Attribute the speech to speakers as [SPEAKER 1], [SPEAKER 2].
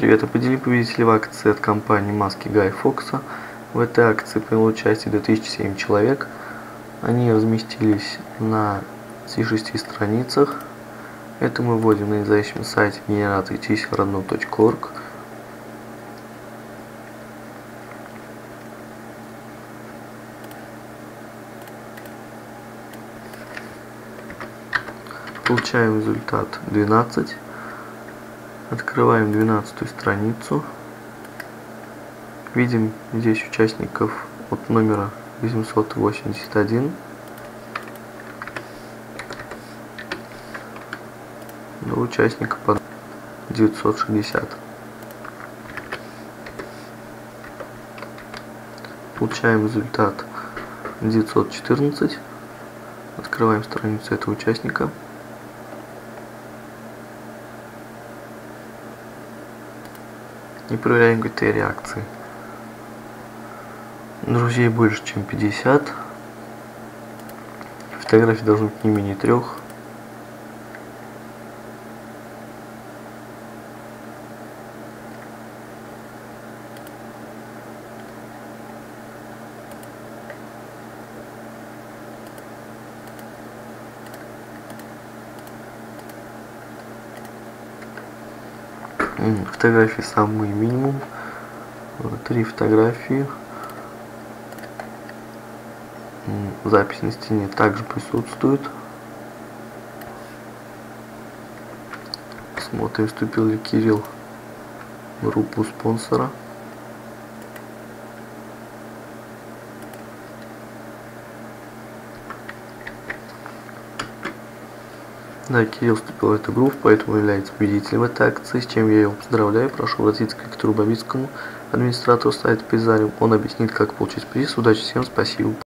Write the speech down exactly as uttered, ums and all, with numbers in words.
[SPEAKER 1] Привет, определи победителей в акции от компании Маски Гай Фокса. В этой акции приняло участие две тысячи семь человек. Они разместились на шести страницах. Это мы вводим на независимом сайте генератор чисел родной точка орг. Получаем результат двенадцать. Открываем двенадцатую страницу. Видим здесь участников от номера восемьсот восемьдесят один до участника под девятьсот шестьдесят. Получаем результат девятьсот четырнадцать. Открываем страницу этого участника. И проверяем критерии акции. Друзей больше, чем пятьдесят. Фотографий должно быть не менее трех. Фотографии самый минимум. Три фотографии. Запись на стене также присутствует. Смотрим, вступил ли Кирилл в группу спонсора. Да, Кирилл вступил в эту группу, поэтому является победителем этой акции, с чем я его поздравляю. Прошу обратиться к Виктору Бабицкому, администратору сайта Призариум. Он объяснит, как получить приз. Удачи всем, спасибо.